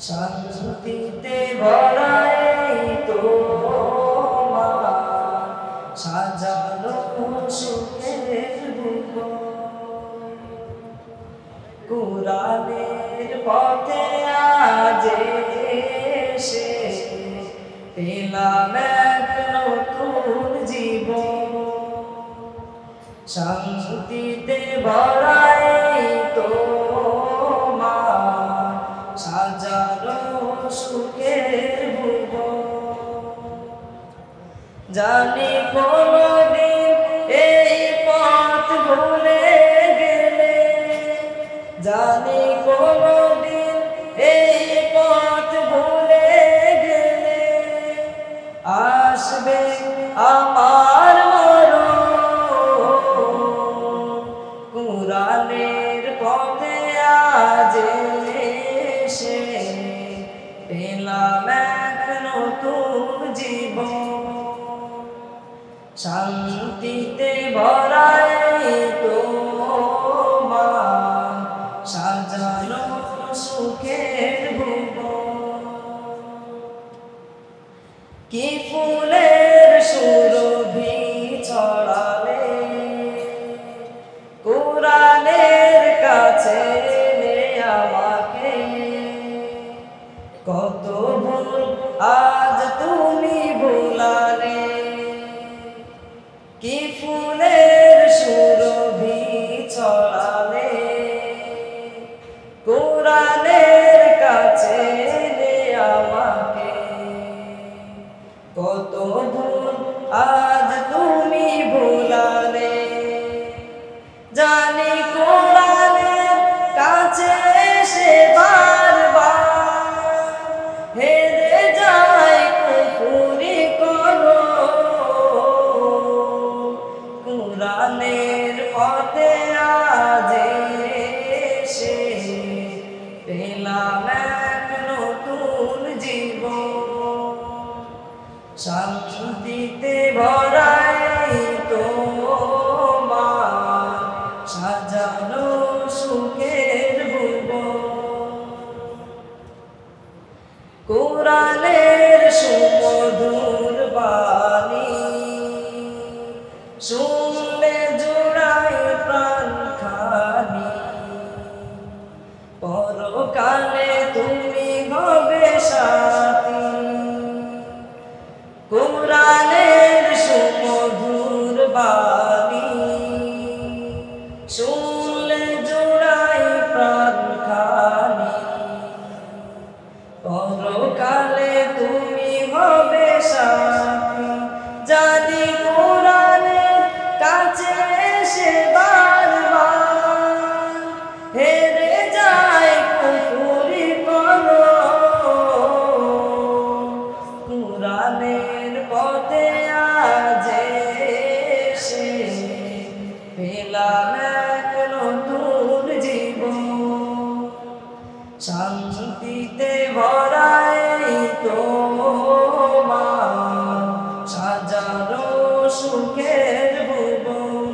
শান্তিতে ভরাই তোমার সাজানো সুখের ভুবন। কুরআনের পথে আজ এসে পেলাম এক নতুন জীবন। শান্তিতে ভরাই তোমার সাজানো সুখের ভুবন। জানি কোনদিন এই পথ ভুলে গেলে, জানি কোনদিন এই পথ ভুলে গেলে আসবে আমার মরণ। কুরআনের পথে আজ এসে পেলাম এক নতুন জীবন। শান্তিতে ভরাই তোমার সাজানো সুখের ভুবন। কি ফুলের সুরভি ছড়ালে কুরআনের কাছে এনে আমাকে। কত ভুল আজ তুমি ভুলালে। কি ফুলের সুরভি ছড়ালে কুরআনের কাছে এনে আমাকে। কত ভুল আজ তুমি ভুলালে। জানি কুরআনের কাছে এসে বারবার হেরে যায় কুফরি করো। কুরআনের পথে আজ এসে পেলাম এক নতুন জীবন। শান্তিতে ভরাই তোমার সাজানো সুখের ভুবন। কুরআনের সুমধুর বাণী শুনলে জোড়ায় প্রাণ খানি। পরকালে তুমি হবে সাথী। কুরআনের সুমধুর বাণী শুনলে জোড়ায় প্রাণ খানি। পরকালে তুমি হবে সাথী। জানি কুরআনের কাছে এসে বারবার হেরে যায় কুফরি করো। কুরআনের পথে আজ এসে পেলাম এক নতুন জীবন। শান্তিতে ভরাই তোমার সাজানো সুখের ভুবন।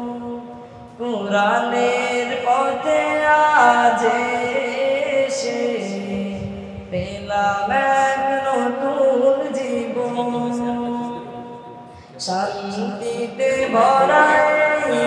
কুরআনের পথে আজ এসে পেলাম এক নতুন জীবন। শান্তিতে ভরাই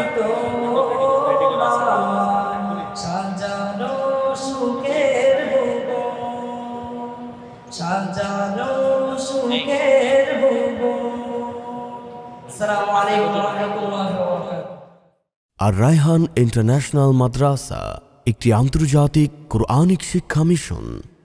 তোমার সাজানো সুখের ভুবন। সাজানো সুখের ভুবন। আসসালামু আলাইকুম ওয়া রাহমাতুল্লাহি ওয়া বারাকাতুহু। আর রায়হান ইন্টারন্যাশনাল মাদ্রাসা একটি আন্তর্জাতিক কোরআনিক শিক্ষা মিশন।